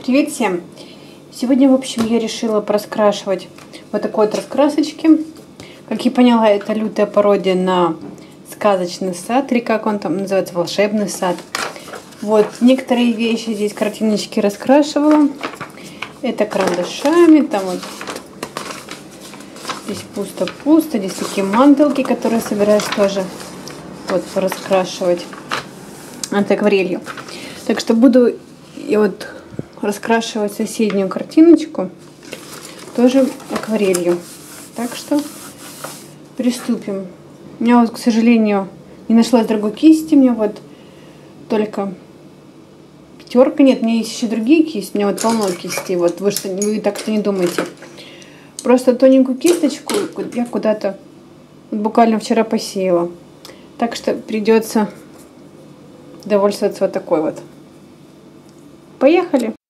Привет всем! Сегодня, в общем, я решила пораскрашивать вот такой вот раскрасочки. Как я поняла, это лютая пародия на сказочный сад, или как он там называется, волшебный сад. Вот, некоторые вещи здесь, картиночки раскрашивала. Это карандашами, там вот здесь пусто-пусто, здесь такие мантылки, которые собираюсь тоже вот пораскрашивать акварелью. Так что буду и вот раскрашивать соседнюю картиночку тоже акварелью. Так что приступим. У меня вот, к сожалению, не нашлась другой кисти. У меня вот только пятерка. Нет, у меня есть еще другие кисти. У меня вот полно кистей. Вот вы так что не думайте. Просто тоненькую кисточку я куда-то буквально вчера посеяла. Так что придется довольствоваться вот такой вот. Поехали!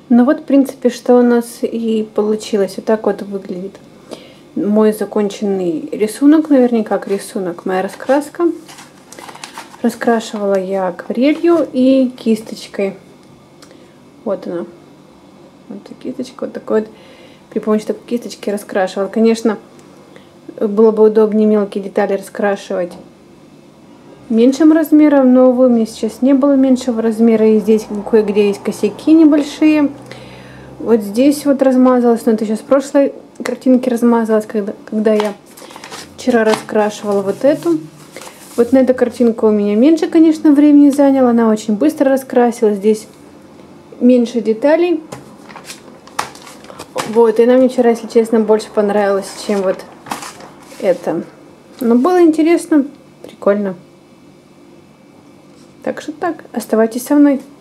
Ну вот, в принципе, что у нас и получилось. Вот так вот выглядит мой законченный рисунок, наверняка как рисунок, моя раскраска. Раскрашивала я акварелью и кисточкой. Вот она. Вот кисточка, вот такой вот. При помощи такой кисточки раскрашивала. Конечно, было бы удобнее мелкие детали раскрашивать меньшим размером, но, увы, у меня сейчас не было меньшего размера, и здесь кое-где есть косяки небольшие. Вот здесь вот размазалась, но это сейчас в прошлой картинке размазалась, когда я вчера раскрашивала вот эту. Вот на эту картинку у меня меньше, конечно, времени заняло, она очень быстро раскрасилась, здесь меньше деталей. Вот, и она мне вчера, если честно, больше понравилась, чем вот это. Но было интересно, прикольно. Так что так, оставайтесь со мной.